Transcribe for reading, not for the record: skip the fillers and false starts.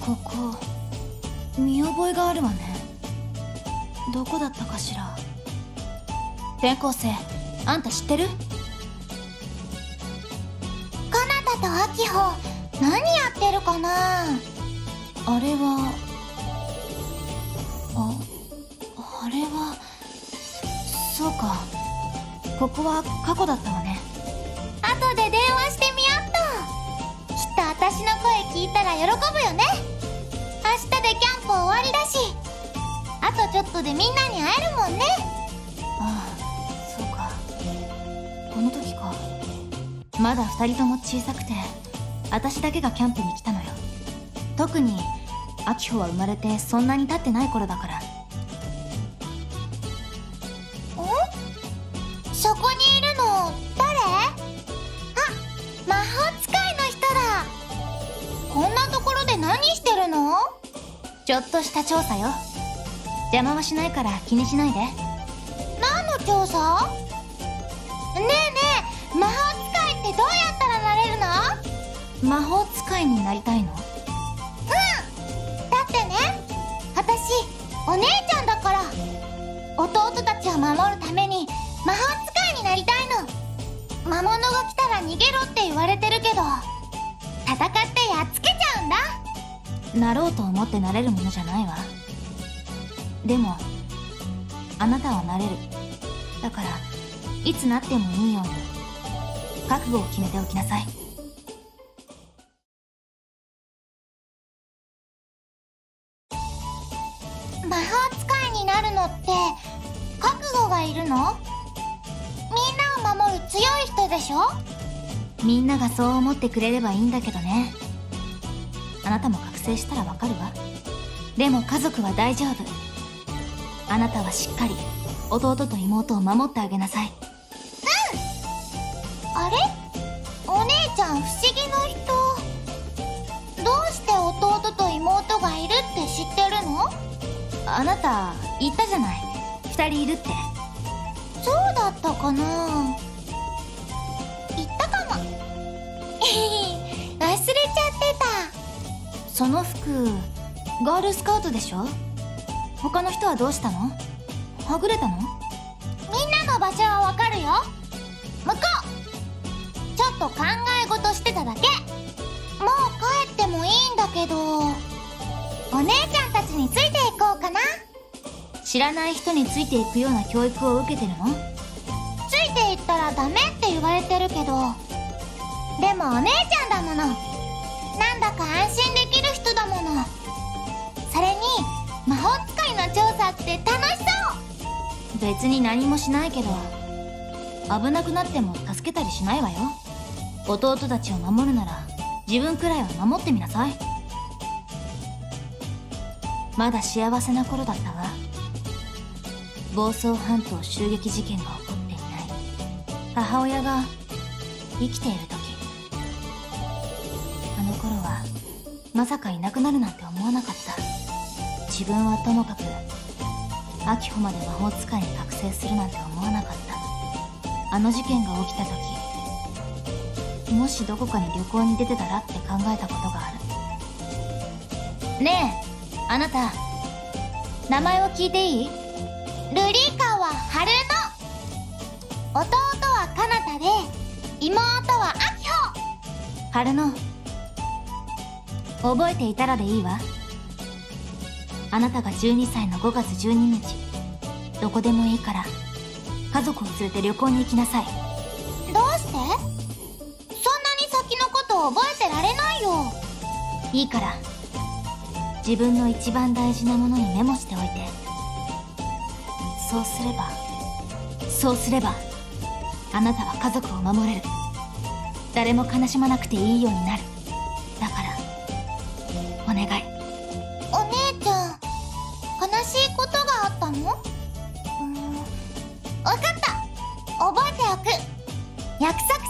ここ見覚えがあるわね。どこだったかしら。転校生、あんた知ってる？ カナダとアキホ何やってるかな。 あれはあれはそうか、ここは過去だったわね。 後で電話してみよっと。きっと私の声聞いたら喜ぶよね。明日でキャンプ終わりだし、あとちょっとでみんなに会えるもんね。 ああ、そうか。この時か。まだ2人とも小さくて、私だけがキャンプに来たのよ。特にアキホは生まれてそんなに経ってない頃だから。 そこにいるの誰？あ、魔法使いの人だ。こんなところで何してるの？ ちょっとした調査よ。邪魔はしないから気にしないで。 何の調査？ねえねえ、魔法使いってどうやったらなれるの？ 魔法使いになりたいの？ だってね、私お姉ちゃんだから、弟たちを守るために魔法使いになりたいの。魔物が来たら逃げろって言われてるけど、戦ってやっつけちゃうんだ。 なろうと思ってなれるものじゃないわ。でもあなたはなれる。だからいつなってもいいように覚悟を決めておきなさい。 魔法使いになるのって覚悟がいるの？みんなを守る強い人でしょ？ みんながそう思ってくれればいいんだけどね。あなたも覚醒したらわかるわ。でも家族は大丈夫。あなたはしっかり弟と妹を守ってあげなさい。 あれ？お姉ちゃん不思議の人。どうして弟と妹がいるって知ってるの？ あなた言ったじゃない、2人いるって。 そうだったかな。言ったかも。忘れちゃってた。 その服ガールスカウトでしょ。他の人はどうしたの？はぐれたの？ みんなの場所はわかるよ。向こう。ちょっと考え事してただけ。もう帰ってもいいんだけど、お姉ちゃんたちについていこうかな。 知らない人についていくような教育を受けてるの？ ついていったらダメって言われてるけど、でもお姉ちゃんだもの。なんだか安心できる人だもの。それに魔法使いの調査って楽しそう。 別に何もしないけど、危なくなっても助けたりしないわよ。弟たちを守るなら自分くらいは守ってみなさい。まだ幸せな頃だったわ。房総半島襲撃事件が起こっていない母親が生きている時。あの頃はまさかいなくなるなんて思わなかった。自分はともかくアキホまで魔法使いに覚醒するなんて思わなかった。あの事件が起きた時、もしどこかに旅行に出てたらって考えたことがある。ねえ、あなた、名前を聞いていい？ ルリカはハルノ。弟はカナタで、妹はアキホ。 ハルノ、覚えていたらでいいわ。あなたが12歳の5月12日、どこでもいいから家族を連れて旅行に行きなさい。 どうして？そんなに先のこと覚えてられないよ。 いいから、自分の一番大事なものにメモしておいて。そうすればあなたは家族を守れる。誰も悲しまなくていいようになる。だからお願い。 お姉ちゃん、悲しいことがあったの？わかった。覚えておく。約束。